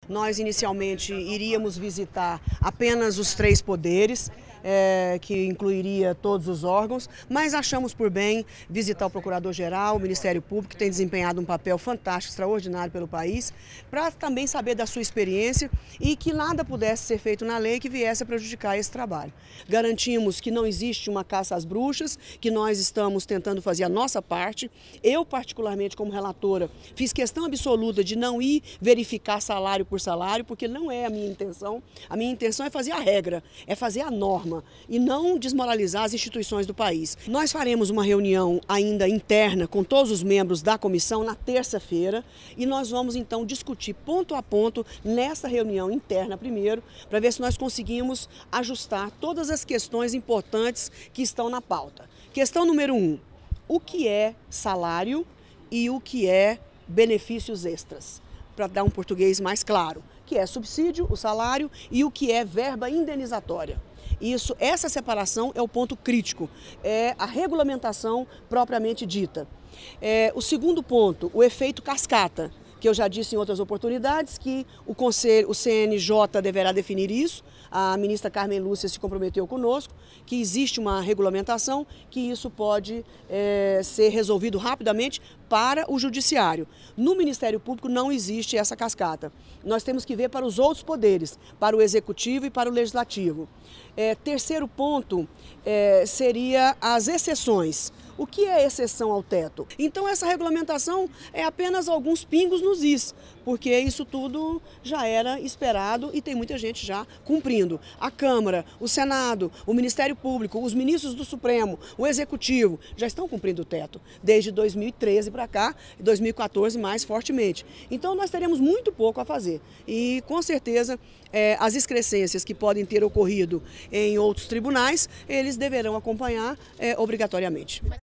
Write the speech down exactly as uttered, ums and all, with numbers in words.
Nós inicialmente iríamos visitar apenas os três poderes, é, que incluiria todos os órgãos, mas achamos por bem visitar o Procurador-Geral, o Ministério Público, que tem desempenhado um papel fantástico, extraordinário pelo país, para também saber da sua experiência e que nada pudesse ser feito na lei que viesse a prejudicar esse trabalho. Garantimos que não existe uma caça às bruxas, que nós estamos tentando fazer a nossa parte. Eu, particularmente, como relatora, fiz questão absoluta de não ir verificar salário por salário, porque não é a minha intenção. A minha intenção é fazer a regra, é fazer a norma e não desmoralizar as instituições do país. Nós faremos uma reunião ainda interna com todos os membros da comissão na terça-feira e nós vamos então discutir ponto a ponto nessa reunião interna primeiro, para ver se nós conseguimos ajustar todas as questões importantes que estão na pauta. Questão número um, o que é salário e o que é benefícios extras? Para dar um português mais claro, que é subsídio, o salário, e o que é verba indenizatória. Isso, essa separação é o ponto crítico, é a regulamentação propriamente dita. É, o segundo ponto, o efeito cascata, que eu já disse em outras oportunidades, que o, Conselho, o C N J deverá definir isso, a ministra Carmen Lúcia se comprometeu conosco, que existe uma regulamentação, que isso pode é, ser resolvido rapidamente para o Judiciário. No Ministério Público não existe essa cascata. Nós temos que ver para os outros poderes, para o Executivo e para o Legislativo. É, terceiro ponto é, seria as exceções. O que é exceção ao teto? Então essa regulamentação é apenas alguns pingos nos is, porque isso tudo já era esperado e tem muita gente já cumprindo. A Câmara, o Senado, o Ministério Público, os ministros do Supremo, o Executivo já estão cumprindo o teto desde dois mil e treze para cá, dois mil e quatorze mais fortemente. Então nós teremos muito pouco a fazer e com certeza é, as excrescências que podem ter ocorrido em outros tribunais, eles deverão acompanhar é, obrigatoriamente.